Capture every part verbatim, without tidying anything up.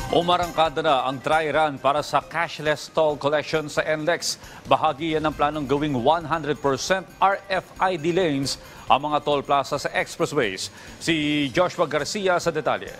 Umarangkada na ang dry run para sa cashless toll collection sa N L E X. Bahagi yan ng planong gawing one hundred percent R F I D lanes ang mga toll plaza sa expressways. Si Joshua Garcia sa detalye.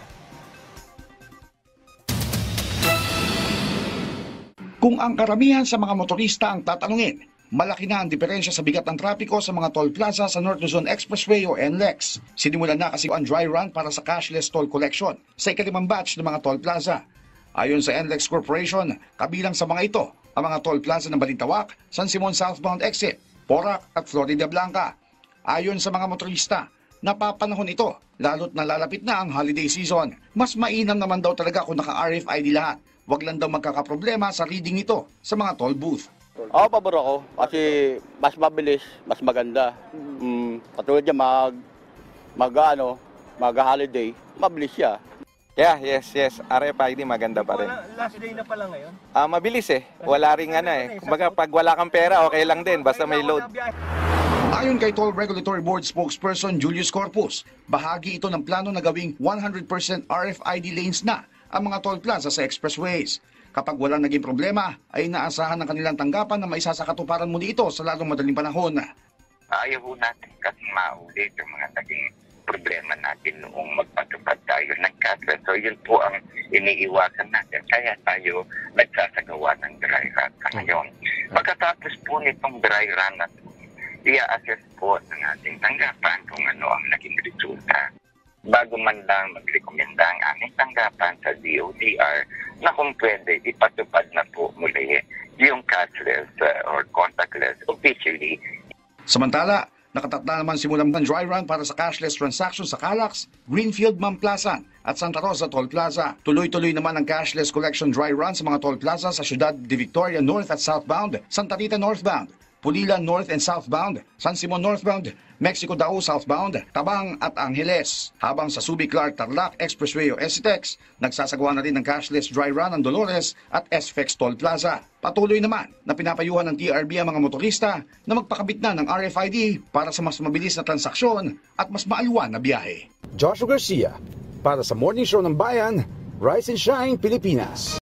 Kung ang karamihan sa mga motorista ang tatanungin, malaki na ang diferensya sa bigat ng trapiko sa mga toll plaza sa North Luzon Expressway o N L E X. Sinimulan na kasi ang dry run para sa cashless toll collection sa ikalimang batch ng mga toll plaza. Ayon sa N L E X Corporation, kabilang sa mga ito ang mga toll plaza ng Balintawak, San Simon Southbound Exit, Porac at Florida Blanca. Ayon sa mga motorista, napapanahon ito lalo't nalalapit na ang holiday season. Mas mainam naman daw talaga kung naka-R F I D lahat. Wag lang daw magkakaproblema sa reading ito sa mga toll booth. Oo, pabor ako kasi mas mabilis, mas maganda. Mm, katulad niya mag, mag, ano, mag-holiday, mabilis siya. Yeah, yes, yes. R F I D maganda pa rin. Last day na pala ngayon? Ah, mabilis eh. Wala ring ano eh. Kumbaga pag wala kang pera, okay lang din basta may load. Ayon kay Toll Regulatory Board spokesperson Julius Corpus, bahagi ito ng plano na gawing one hundred percent R F I D lanes na ang mga toll plaza sa expressways. Kapag walang naging problema, ay inaasahan ng kanilang tanggapan na maisasakatuparan muli ito sa lalong madaling panahon. Ayaw po natin kasi maulit yung mga naging problema natin noong magpatupad tayo ng cashless. So yun po ang iniiwasan natin. Kaya tayo nagsasagawa ng dry run ngayon. Pagkatapos po nitong dry run na i-assess po ng ating tanggapan kung ano ang naging resulta. Bago man lang magrekomenda ang aming tanggapan sa D O T R na kung pwede ipatupad na po muli yung cashless uh, or contactless officially. Samantala, nakatatla naman simulan ng dry run para sa cashless transactions sa Calax, Greenfield, Mamplasan at Santa Rosa Toll Plaza. Tuloy-tuloy naman ang cashless collection dry run sa mga toll plaza sa Ciudad de Victoria North at Southbound, Santa Rita Northbound, Pulilan North and Southbound, San Simon Northbound, Mexico Dao Southbound, Tabang at Angeles. Habang sa Subic Clark Tarlac Expressway o S C T E X, nagsasagawa na rin ng cashless dry run ng Dolores at S F E X Toll Plaza. Patuloy naman na pinapayuhan ng T R B ang mga motorista na magpakabit na ng R F I D para sa mas mabilis na transaksyon at mas maalwan na biyahe. Joshua Garcia, para sa Morning Show ng Bayan, Rise and Shine, Pilipinas.